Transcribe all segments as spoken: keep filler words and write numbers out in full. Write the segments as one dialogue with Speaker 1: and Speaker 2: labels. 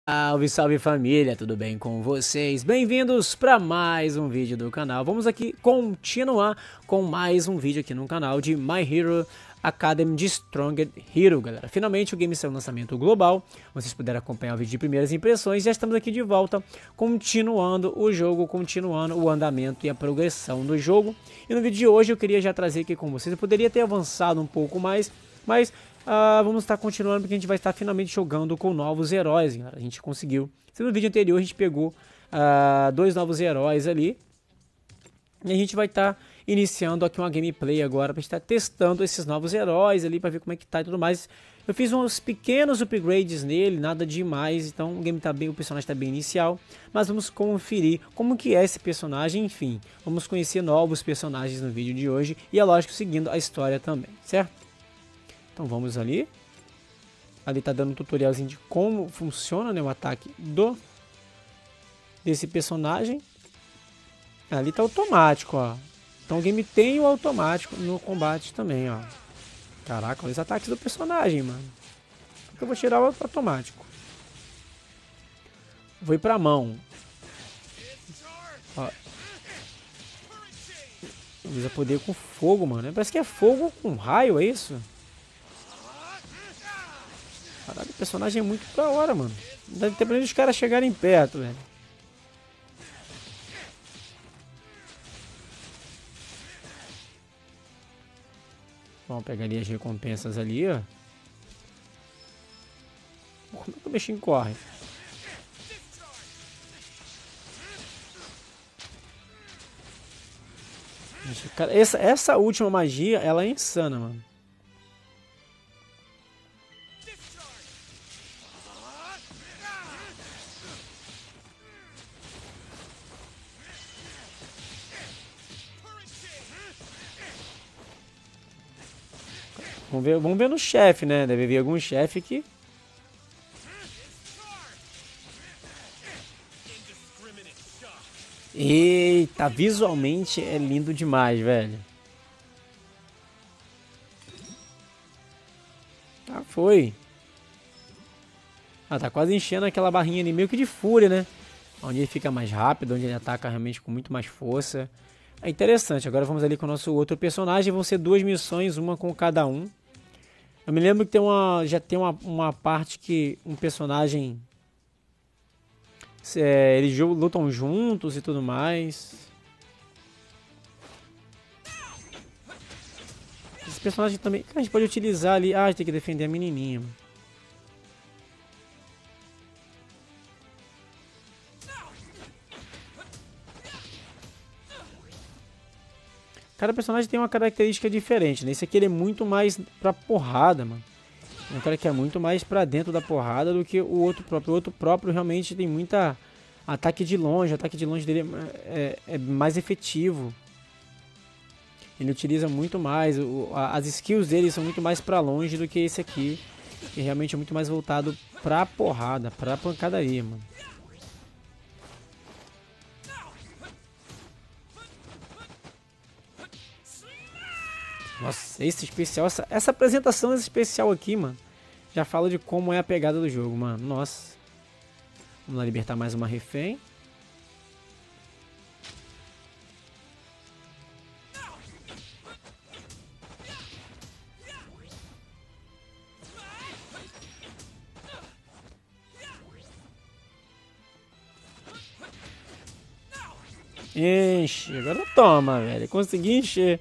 Speaker 1: Salve, salve família, tudo bem com vocês? Bem-vindos para mais um vídeo do canal. Vamos aqui continuar com mais um vídeo aqui no canal de My Hero Academy de Stronger Hero, galera. Finalmente o game saiu no lançamento global, vocês puderam acompanhar o vídeo de primeiras impressões. Já estamos aqui de volta, continuando o jogo, continuando o andamento e a progressão do jogo. E no vídeo de hoje eu queria já trazer aqui com vocês, eu poderia ter avançado um pouco mais, mas... Uh, vamos estar continuando porque a gente vai estar finalmente jogando com novos heróis, galera. A gente conseguiu. No vídeo anterior a gente pegou uh, dois novos heróis ali. E a gente vai estar iniciando aqui uma gameplay agora para estar testando esses novos heróis ali para ver como é que tá e tudo mais. Eu fiz uns pequenos upgrades nele, nada demais, então o game tá bem, o personagem está bem inicial, mas vamos conferir como que é esse personagem, enfim, vamos conhecer novos personagens no vídeo de hoje e é lógico seguindo a história também, certo? Então vamos ali. Ali tá dando um tutorialzinho de como funciona, né, o ataque do desse personagem. Ali tá automático, ó. Então o game tem o automático no combate também, ó. Caraca, olha os ataques do personagem, mano. Eu vou tirar o automático. Vou ir pra mão. Ó. Usa poder com fogo, mano. Parece que é fogo com raio, é isso? Caralho, o personagem é muito da hora, mano. Não deve ter problema os caras chegarem perto, velho. Vamos pegar ali as recompensas ali, ó. Como é que o bichinho corre? Cara, essa, essa última magia, ela é insana, mano. Vamos ver, vamos ver no chefe, né? Deve vir algum chefe aqui. Eita, visualmente é lindo demais, velho. Ah, foi. Ah, tá quase enchendo aquela barrinha ali, meio que de fúria, né? Onde ele fica mais rápido, onde ele ataca realmente com muito mais força. É interessante. Agora vamos ali com o nosso outro personagem. Vão ser duas missões, uma com cada um. Eu me lembro que tem uma, já tem uma, uma parte que um personagem... É, eles lutam juntos e tudo mais. Esse personagem também... A gente pode utilizar ali... Ah, a gente tem que defender a menininha. Cada personagem tem uma característica diferente, né? Esse aqui ele é muito mais pra porrada, mano. É um cara que é muito mais pra dentro da porrada do que o outro próprio. O outro próprio realmente tem muita ataque de longe. O ataque de longe dele é, é, é mais efetivo. Ele utiliza muito mais. O, a, as skills dele são muito mais pra longe do que esse aqui. Que realmente é muito mais voltado pra porrada, pra pancadaria, mano. Nossa, esse especial, essa, essa apresentação desse especial aqui, mano, já fala de como é a pegada do jogo, mano. Nossa. Vamos lá libertar mais uma refém. Enche, agora toma, velho. Consegui encher.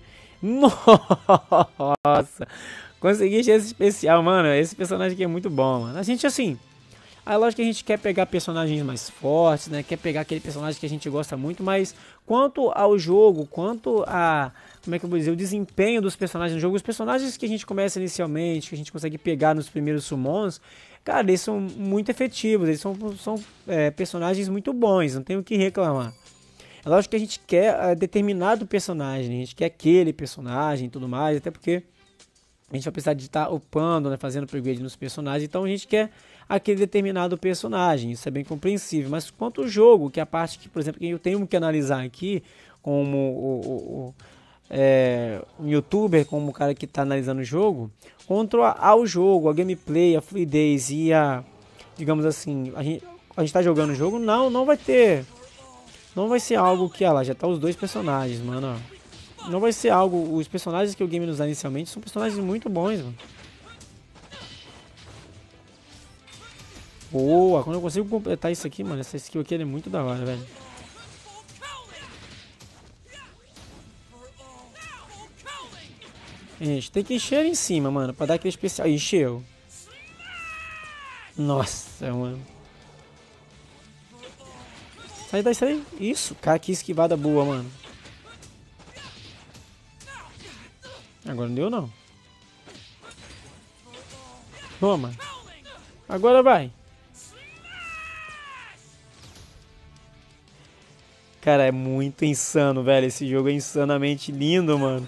Speaker 1: Nossa, consegui encher esse especial, mano. Esse personagem aqui é muito bom, mano. A gente, assim, aí lógico que a gente quer pegar personagens mais fortes, né? Quer pegar aquele personagem que a gente gosta muito, mas quanto ao jogo, quanto a, como é que eu vou dizer, o desempenho dos personagens no jogo, os personagens que a gente começa inicialmente, que a gente consegue pegar nos primeiros summons, cara, eles são muito efetivos, eles são, são é, personagens muito bons, não tenho o que reclamar. É lógico que a gente quer uh, determinado personagem, a gente quer aquele personagem e tudo mais, até porque a gente vai precisar de estar upando, né, fazendo upgrade nos personagens, então a gente quer aquele determinado personagem, isso é bem compreensível. Mas quanto ao jogo, que é a parte que, por exemplo, que eu tenho que analisar aqui, como o, o, o, é, um youtuber, como o cara que está analisando o jogo, quanto ao jogo, a gameplay, a fluidez e a digamos assim, a gente, a gente tá jogando o jogo, não, não vai ter, não vai ser algo que, ah lá, já tá os dois personagens, mano, ó. Não vai ser algo, os personagens que o game nos dá inicialmente são personagens muito bons, mano. Boa, quando eu consigo completar isso aqui, mano, essa skill aqui é muito da hora, velho. Gente, tem que encher em cima, mano, pra dar aquele especial. Encheu. Nossa, mano. Sai daí, sai daí. Isso, cara, que esquivada boa, mano. Agora não deu, não. Toma. Agora vai. Cara, é muito insano, velho. Esse jogo é insanamente lindo, mano.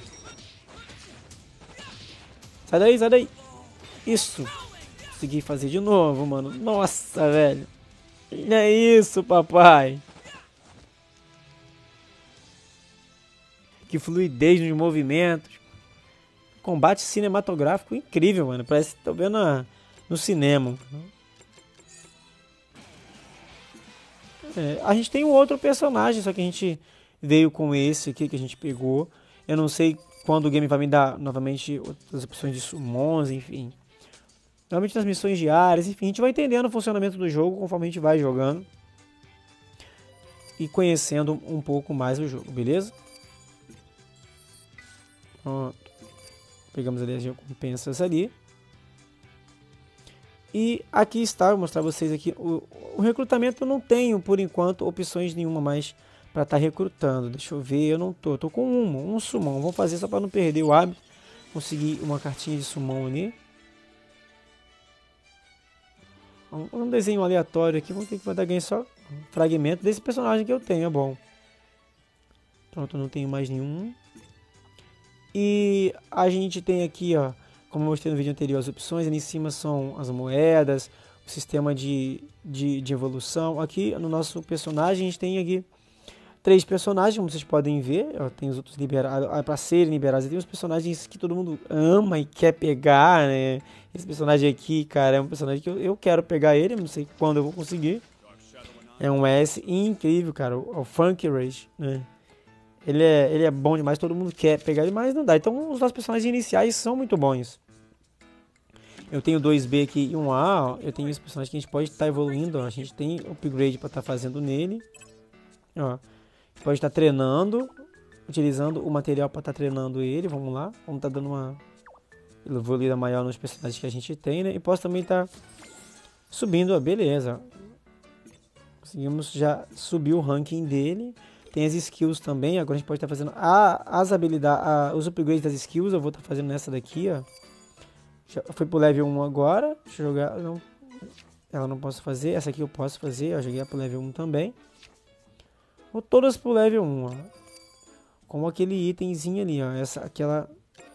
Speaker 1: Sai daí, sai daí. Isso. Consegui fazer de novo, mano. Nossa, velho. É isso, papai. Que fluidez nos movimentos. Combate cinematográfico incrível, mano. Parece que tô vendo a, no cinema. É, a gente tem um outro personagem, só que a gente veio com esse aqui que a gente pegou. Eu não sei quando o game vai me dar novamente outras opções de summons, enfim. Normalmente nas missões diárias, enfim, a gente vai entendendo o funcionamento do jogo conforme a gente vai jogando. E conhecendo um pouco mais o jogo, beleza? Pronto. Pegamos ali as recompensas ali. E aqui está, vou mostrar pra vocês aqui. O, o recrutamento eu não tenho, por enquanto, opções nenhuma mais para estar tá recrutando. Deixa eu ver, eu não tô. Tô com uma, um summon. Vou fazer só para não perder o hábito. Conseguir uma cartinha de summon ali. Um, um desenho aleatório aqui. Vamos ter que dar ganho só um fragmento desse personagem que eu tenho, é bom. Pronto, eu não tenho mais nenhum. E a gente tem aqui, ó, como eu mostrei no vídeo anterior, as opções. Ali em cima são as moedas, o sistema de, de, de evolução. Aqui no nosso personagem a gente tem aqui três personagens, como vocês podem ver. Ó, tem os outros liberados, para serem liberados. Tem os personagens que todo mundo ama e quer pegar, né? Esse personagem aqui, cara, é um personagem que eu, eu quero pegar ele, não sei quando eu vou conseguir. É um S incrível, cara, o, o Funk Rage, né? Ele é, ele é bom demais, todo mundo quer pegar ele, mas não dá. Então os nossos personagens iniciais são muito bons. Eu tenho dois B aqui e um A, ó. Eu tenho esse personagem que a gente pode estar tá evoluindo, ó. A gente tem upgrade para estar tá fazendo nele. Ó. Pode estar tá treinando, utilizando o material para estar tá treinando ele. Vamos lá, vamos estar tá dando uma evoluída maior nos personagens que a gente tem, né? E posso também estar tá subindo, ó. Beleza. Conseguimos já subir o ranking dele. Tem as skills também, agora a gente pode estar tá fazendo a, as habilidades, a, os upgrades das skills, eu vou estar tá fazendo nessa daqui, ó. Já foi pro level um agora, deixa eu jogar, não, ela não posso fazer, essa aqui eu posso fazer, ó, joguei pro level um também. Vou todas pro level um, ó. Com aquele itemzinho ali, ó, essa, aquela,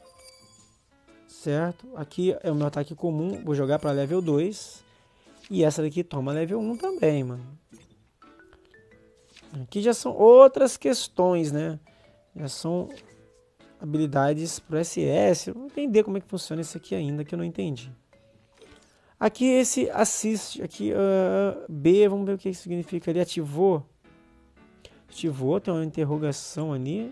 Speaker 1: certo? Aqui é o meu ataque comum, vou jogar para level dois. E essa daqui toma level um também, mano. Aqui já são outras questões, né? Já são habilidades pro S S. Eu não entender como é que funciona isso aqui ainda, que eu não entendi. Aqui esse assist, aqui uh, B, vamos ver o que isso significa. Ele ativou. Ativou, tem uma interrogação ali.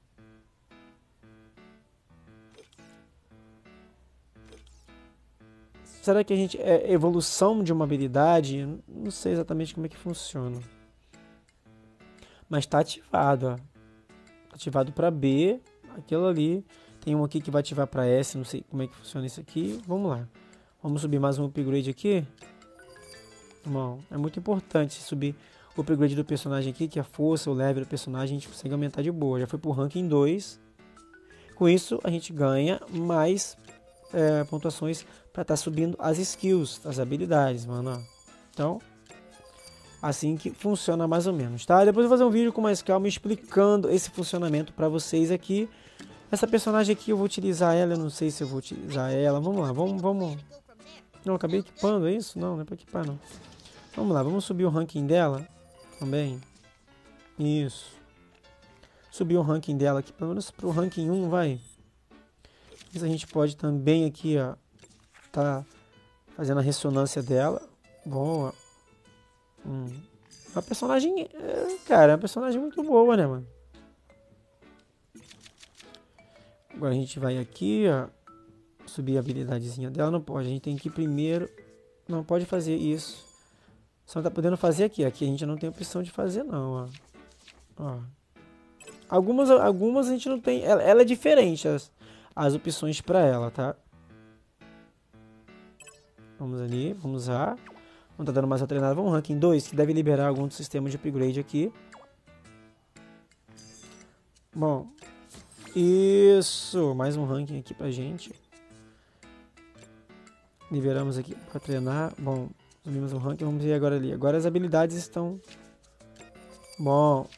Speaker 1: Será que a gente é evolução de uma habilidade? Não sei exatamente como é que funciona. Mas está ativado, ó. Tá ativado para B, aquilo ali. Tem um aqui que vai ativar para S, não sei como é que funciona isso aqui. Vamos lá. Vamos subir mais um upgrade aqui. Bom, é muito importante subir o upgrade do personagem aqui, que a força, o level do personagem a gente consegue aumentar de boa. Já foi pro ranking dois. Com isso a gente ganha mais é, pontuações para estar tá subindo as skills, as habilidades, mano. Então, assim que funciona mais ou menos, tá? Depois eu vou fazer um vídeo com mais calma explicando esse funcionamento para vocês aqui. Essa personagem aqui eu vou utilizar ela, eu não sei se eu vou utilizar ela. Vamos lá, vamos, vamos. Não, acabei equipando, é isso? Não, não é para equipar não. Vamos lá, vamos subir o ranking dela também. Isso. Subir o ranking dela aqui, pelo menos pro ranking um, vai. Isso a gente pode também aqui, ó, tá fazendo a ressonância dela. Boa. Hum. Uma personagem... É, cara, é uma personagem muito boa, né, mano? Agora a gente vai aqui, ó. Subir a habilidadezinha dela. Não pode. A gente tem que ir primeiro... Não pode fazer isso. Só tá podendo fazer aqui. Aqui a gente não tem opção de fazer, não, ó. Ó. Algumas, algumas a gente não tem... Ela, ela é diferente, as, as opções pra ela, tá? Vamos ali. Vamos usar. Não tá dando mais uma treinada. Vamos ranking dois, que deve liberar algum sistema de upgrade aqui. Bom. Isso. Mais um ranking aqui pra gente. Liberamos aqui para treinar. Bom, subimos o ranking. Vamos ver agora ali. Agora as habilidades estão... Bom.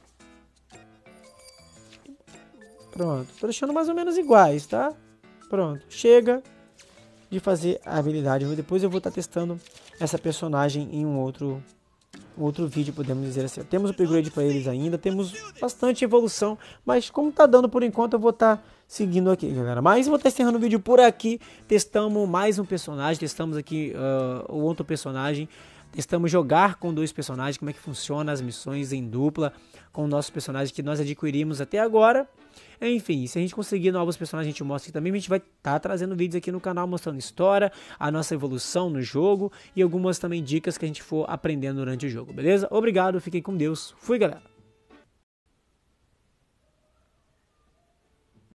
Speaker 1: Pronto. Tô deixando mais ou menos iguais, tá? Pronto. Chega de fazer a habilidade. Depois eu vou estar testando essa personagem em um outro, um outro vídeo, podemos dizer assim. Temos o upgrade para eles ainda. Temos bastante evolução. Mas como tá dando por enquanto, eu vou estar... seguindo aqui, galera. Mas vou estar encerrando o vídeo por aqui. Testamos mais um personagem. Testamos aqui uh, o outro personagem. Testamos jogar com dois personagens. Como é que funciona as missões em dupla com o nosso personagem que nós adquirimos até agora. Enfim, se a gente conseguir novos personagens, a gente mostra aqui também. A gente vai estar tá trazendo vídeos aqui no canal mostrando história, a nossa evolução no jogo e algumas também dicas que a gente for aprendendo durante o jogo, beleza? Obrigado, fiquem com Deus. Fui, galera!